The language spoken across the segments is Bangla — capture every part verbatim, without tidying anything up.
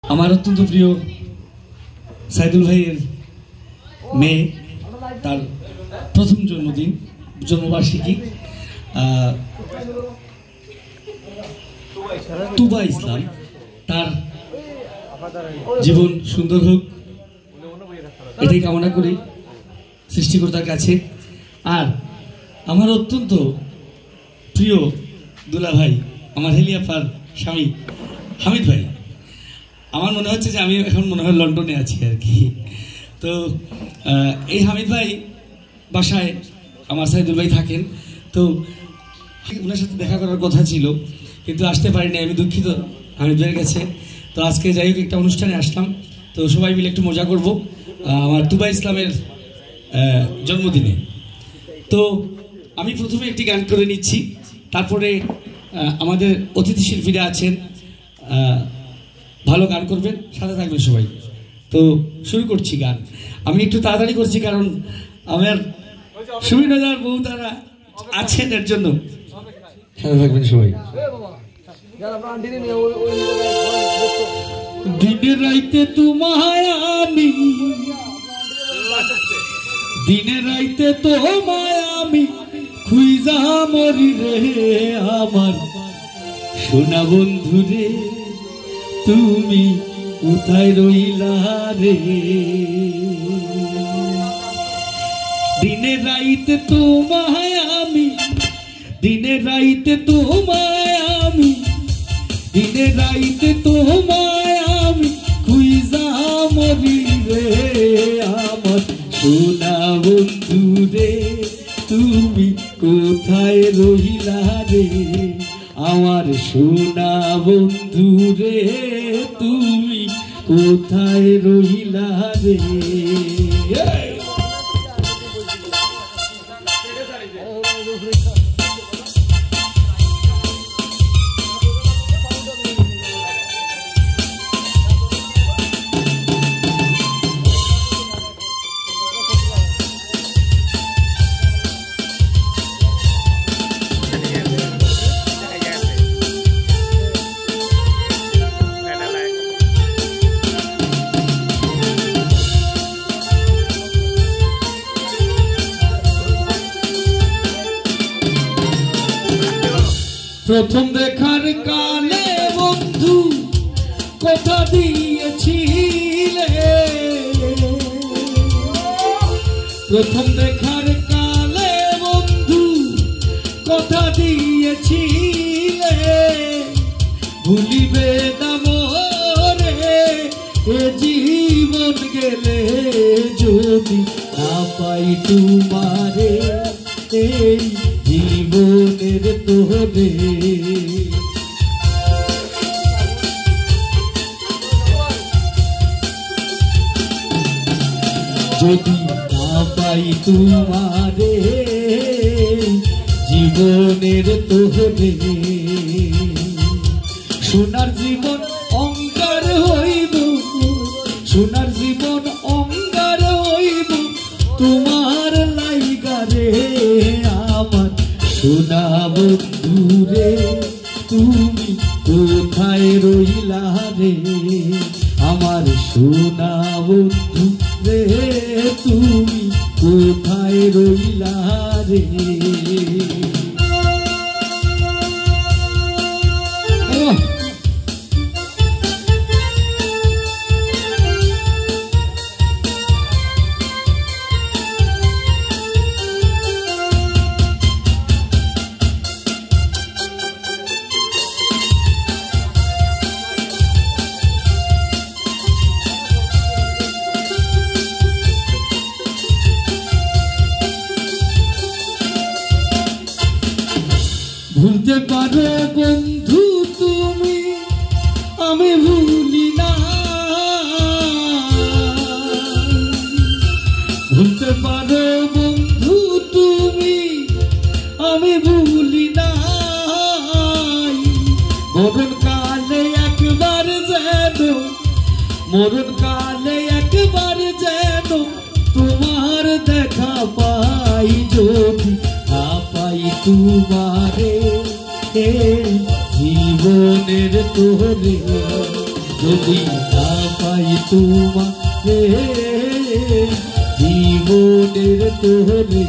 আমার অত্যন্ত প্রিয় সাইদুল ভাইয়ের মেয়ে, তার প্রথম জন্মদিন, জন্মবার্ষিকী। তুবা ইসলাম, তার জীবন সুন্দর হোক এটাই কামনা করি সৃষ্টিকর্তার কাছে। আর আমার অত্যন্ত প্রিয় দুলা ভাই, আমার হেলিয়াপার স্বামী হামিদ ভাই, আমার মনে হচ্ছে যে আমি এখন মনে হয় লন্ডনে আছি আর কি। তো এই হামিদ ভাই বাসায় আমার সাইদুল ভাই থাকেন, তো ওনার সাথে দেখা করার কথা ছিল কিন্তু আসতে পারিনি, আমি দুঃখিত হামিদ ভাইয়ের কাছে। তো আজকে যাই হোক একটা অনুষ্ঠানে আসলাম, তো সবাই মিলে একটু মজা করব আমার তুবা ইসলামের জন্মদিনে। তো আমি প্রথমে একটি গান করে নিচ্ছি, তারপরে আমাদের অতিথি শিল্পীরা আছেন, ভালো গান করবেন, সাথে থাকবেন সবাই। তো শুরু করছি গান। আমি একটু তাড়াতাড়ি করছি কারণ আমার সুবিধার বউ তারা আছেন, এর জন্য সাথে থাকবেন সবাই। দিনে রাইতে তোমায় আমি, দিনে রাইতে তোমায় আমি খুইজা মরি রে আমার সোনা বন্ধু রে, তুমি কোথায় রইলা রে। দিনে রাইতে তোমায় আমি, দিনে রাইতে তোমায় আমি, দিনে রাইতে তোমায় আমি খুইজা মরি রে আমার সোনা বন্ধু রে, তুমি কোথায় রইলা রে আমার সোনা বন্ধু রে, তুমি কোথায় রইলা রে। প্রথম দেখার কালে বন্ধু কথা দিয়েছিলে, প্রথম দেখার কালে বন্ধু কথা দিয়েছিলে, ভুলিবে না মোরে এ জীবন গেলে যদি না পাই তোমারে এই জীবনের তোরে। যদি না পাই তোমারে জীবনের তোরে, সোনার জীবন অঙ্গার হইব, সোনার জীবন অঙ্গার হইব তোমার লাইগা রে আমার সোনা বন্ধু রে, তুমি কোথায় রইলা রে আমার সোনা বন্ধু রে, তুমি কোথায় রইলা রে। ভুলতে পারো বন্ধু তুমি, আমি ভুলি না, ভুলতে পারো বন্ধু তুমি, আমি ভুলি না, মরণ কালে একবার যেন, মরণ কালে একবার যেন তোমার দেখা পাই, যদি না পাই তোমারে জীবনের তোরে যদি না পাই তোমাকে জীবনের তোরে,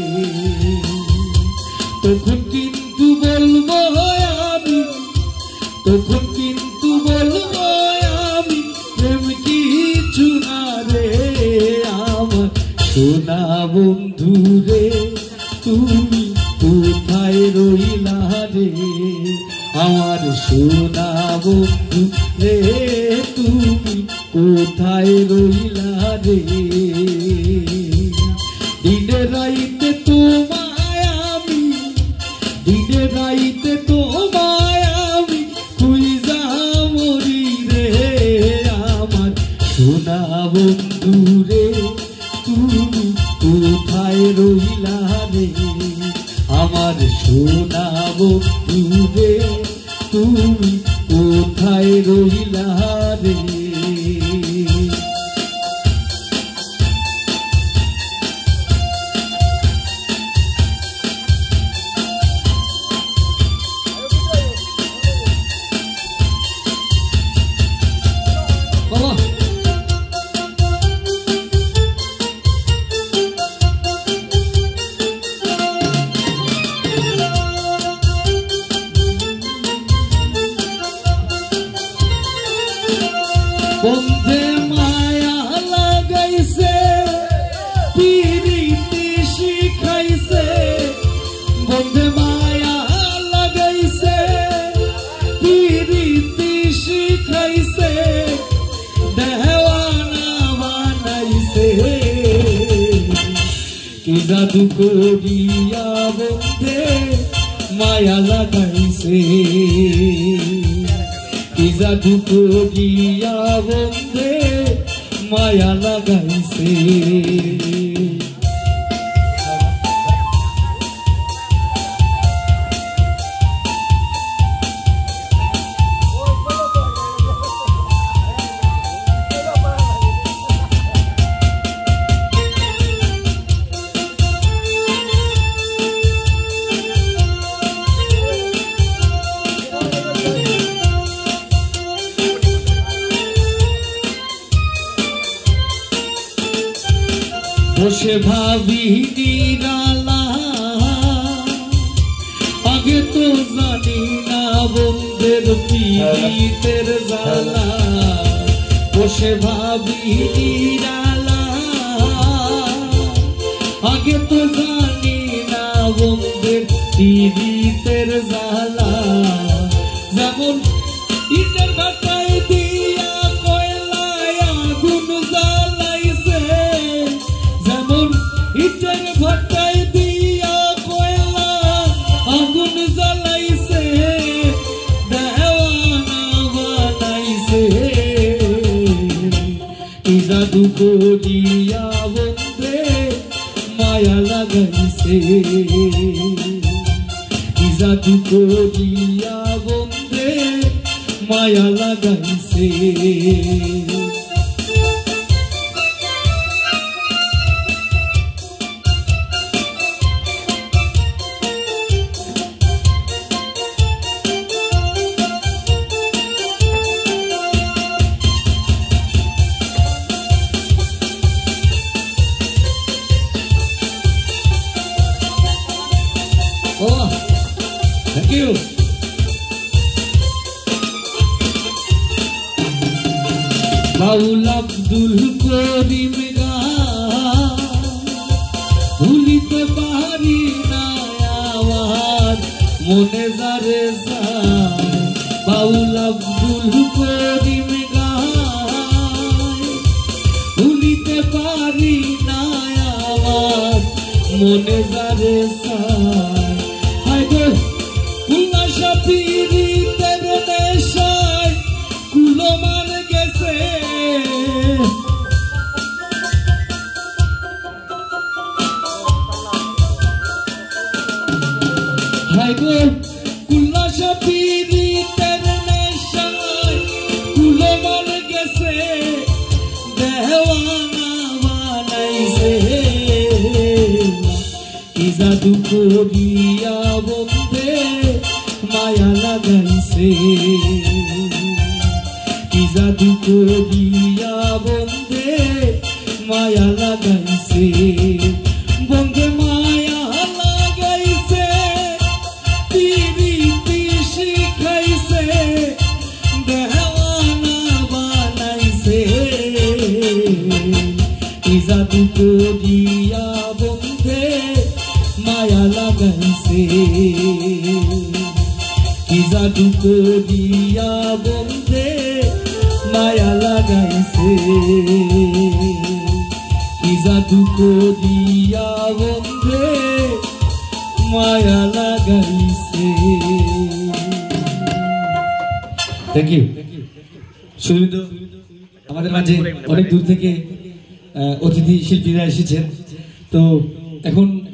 তখন কিন্তু বলবো আমি, তখন কিন্তু বলবো আমি প্রেম কিছু না রে আমার সোনা বন্ধু রে, তুমি কোথায় রইলা রে আমার সোনা বন্ধু রে, তুমি কোথায় রইলা রে। দিনে রাইতে তোমায় আমি, দিনে রাইতে তোমায় আমি খুঁজা মরি রে আমার সোনা বন্ধু রে, তুমি কোথায় রইলা রে আমার সোনা বন্ধু রে, তুমি কোথায় রইলা রে। বন্ধে মায়া লাগাইছে পিরিতি শিখাইছে, বন্ধে মায়া লাগাইছে পিরিতি শিখাইছে, দেওয়ানা বানাইছে কি জাদু করিয়া বন্ধে মায়া লাগাইছে, কি জাদু করিয়া বন্ধে মায়া লাগাইছে। বসে ভাবি নিরালা, আগে তো জানি না বন্ধের পীড়িতের জ্বালা, বসে ভাবি নিরালা, আগে তো জানি না বন্ধের পীড়িতের জ্বালা। যেমন ইটের ভাটায় দিয়া কয়লায় আগুন জ্বালাইছে, যেমন ইটের ভাটায় দিয়া কয়লা আগুন জ্বালাইছে, দেওয়ানা বানাইছে কি জাদু করিয়া বন্ধে মায়া লাগাইছে, কি জাদু করিয়া বন্ধে মায়া লাগাইছে। Oh, thank you. বাউল আব্দুল করিম গান ভুলিতে পারি না আমার মনে যারে যায়, বাউল আব্দুল করিম গান ভুলিতে পারি না আমার মনে যারে যায়। হায় গো উল্লাসা পীড়িতের নেশায় কুলো মার গেছে, হায় গো উল্লাসা পীড়িতের নেশায় কুলো মার গেছে, দেওয়ানা বানাইছে কি জাদু করিয়া বন্ধে মায়া লাগাইছে, কি জাদু করিয়া বন্ধে মায়া লাগাইছে বন্ধে মায়া লাগাইছে পিরিতি শিখাইছে দেওয়ানা বানাইছে জাদু করিয়া বন্ধে মায়া লাগাইছে জাদু করিয়া বন্ধে মায়া লাগাইছে জাদু করিয়া বন্ধে মায়া লাগাইছে। Thank you. সুবিধ আমাদের মাঝে অনেক দূর থেকে অতিথি শিল্পীরা এসেছেন, তো এখন